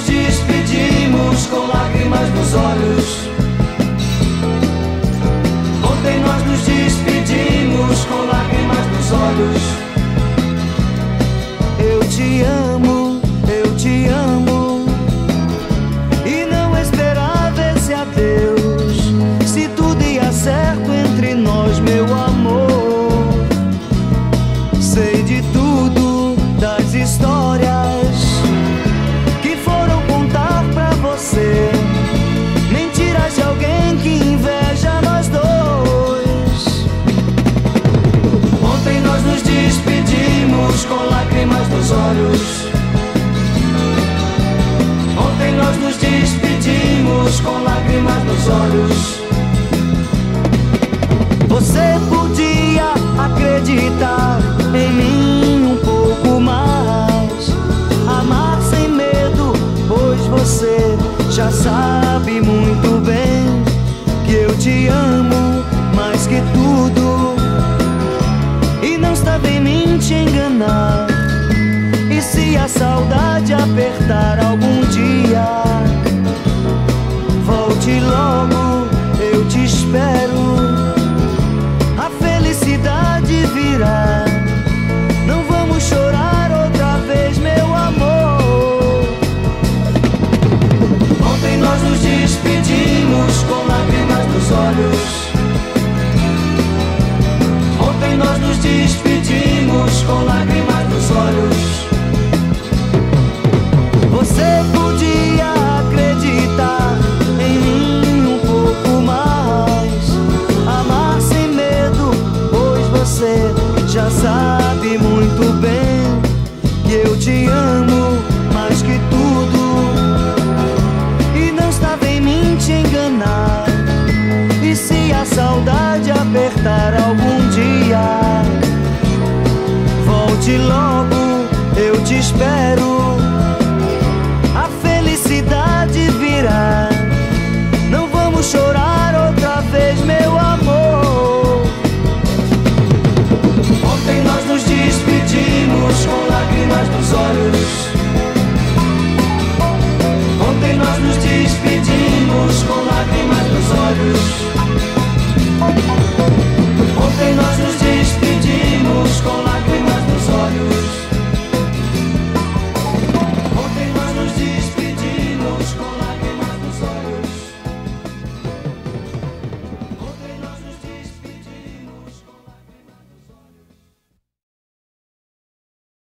nos despedimos com lágrimas nos olhos. Ontem nós nos despedimos com lágrimas nos olhos. Eu te amo, e não esperava esse adeus. Se tudo ia certo entre nós, meu amor. Sei de tudo, das histórias que foram contar pra você. Mentiras de alguém que inveja nós dois. Ontem nós nos despedimos com lágrimas nos olhos. Ontem nós nos despedimos com lágrimas nos olhos. Você podia acreditar em mim um pouco mais, amar sem medo, pois você já sabe muito bem que eu te amo mais que tudo. E não estava em mim te enganar. E se a saudade apertar algum dia, volte logo, eu te espero. A felicidade virá. Não vamos chorar outra vez, meu amor. Ontem nós nos despedimos com lágrimas nos olhos. Ontem nós nos despedimos com lágrimas nos olhos. Você podia acreditar em mim um pouco mais, amar sem medo, pois você já sabe muito bem que eu te amo mais que tudo. E não estava em mim te enganar. E se a saudade apertar algum dia, volte logo, eu te espero.